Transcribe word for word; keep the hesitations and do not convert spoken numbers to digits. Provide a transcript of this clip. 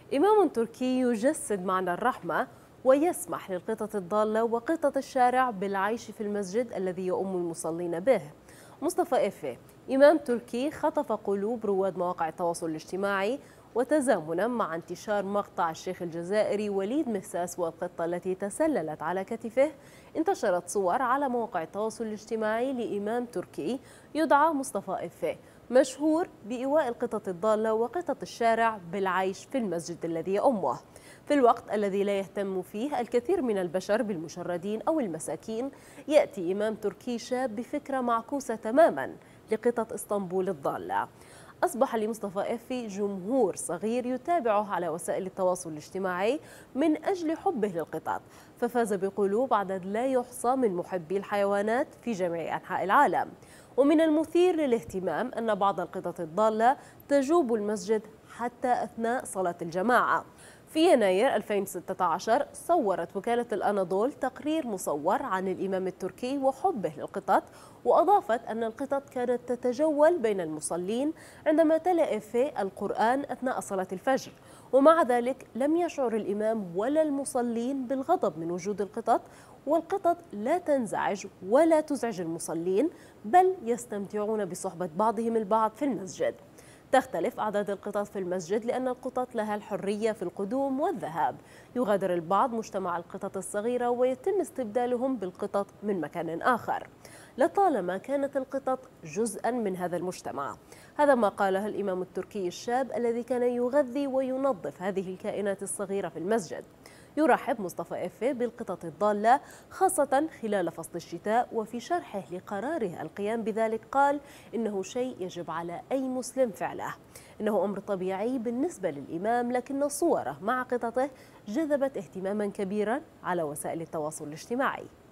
إمام تركي يجسد معنى الرحمة ويسمح للقطط الضالة وقطط الشارع بالعيش في المسجد الذي يؤم المصلين به. مصطفى إفي، إمام تركي خطف قلوب رواد مواقع التواصل الاجتماعي، وتزامنا مع انتشار مقطع الشيخ الجزائري وليد مساس والقطة التي تسللت على كتفه، انتشرت صور على مواقع التواصل الاجتماعي لإمام تركي يدعى مصطفى إفي، مشهور بإيواء القطط الضالة وقطط الشارع بالعيش في المسجد الذي يؤمه. في الوقت الذي لا يهتم فيه الكثير من البشر بالمشردين أو المساكين، يأتي إمام تركي شاب بفكرة معكوسة تماما لقطط اسطنبول الضالة. أصبح لمصطفى إفي جمهور صغير يتابعه على وسائل التواصل الاجتماعي من أجل حبه للقطط، ففاز بقلوب عدد لا يحصى من محبي الحيوانات في جميع أنحاء العالم. ومن المثير للاهتمام أن بعض القطط الضالة تجوب المسجد حتى أثناء صلاة الجماعة. في يناير ألفين وستة عشر صورت وكالة الأناضول تقرير مصور عن الإمام التركي وحبه للقطط، وأضافت أن القطط كانت تتجول بين المصلين عندما تلا إفيه القرآن أثناء صلاة الفجر، ومع ذلك لم يشعر الإمام ولا المصلين بالغضب من وجود القطط، والقطط لا تنزعج ولا تزعج المصلين، بل يستمتعون بصحبة بعضهم البعض في المسجد. تختلف أعداد القطط في المسجد لأن القطط لها الحرية في القدوم والذهاب، يغادر البعض مجتمع القطط الصغيرة ويتم استبدالهم بالقطط من مكان آخر. لطالما كانت القطط جزءا من هذا المجتمع. هذا ما قاله الإمام التركي الشاب الذي كان يغذي وينظف هذه الكائنات الصغيرة في المسجد. يرحب مصطفى إفي بالقطط الضالة خاصة خلال فصل الشتاء، وفي شرحه لقراره القيام بذلك قال إنه شيء يجب على أي مسلم فعله، إنه أمر طبيعي بالنسبة للإمام، لكن صوره مع قططه جذبت اهتماما كبيرا على وسائل التواصل الاجتماعي.